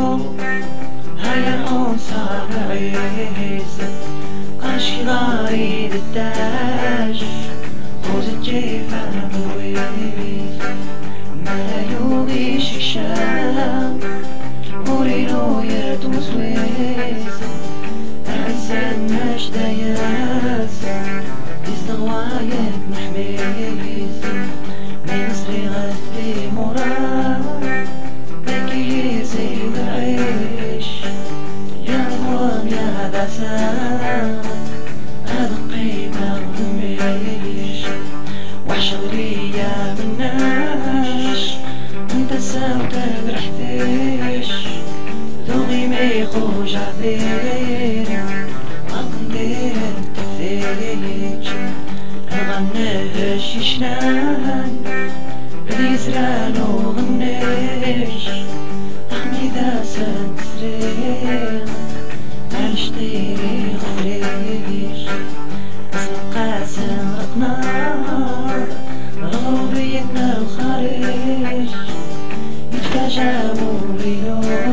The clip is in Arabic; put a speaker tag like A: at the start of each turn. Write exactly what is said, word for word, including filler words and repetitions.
A: هيا صار عيز قاشي غاري الداج خوز الجيف عمويز ما يوغيش الشام ورينو يرد مسويز عزان ماش داياس يستغوايد محميز من صغي غدي مراد ذكي زيد العيش يا ضوام يا دسام هذا قيمة ضميش وحشغلي يا مناش انت ساوتك رحتيش ذوقي ما يخرج عذير غندير التفيج الغناش يشنان بدي زران وغنيش أخني ذا سنت سريغ معلش طيري غفريش اسم قاسم رقنار غروبيتنا الخارج يتفاجأ موليو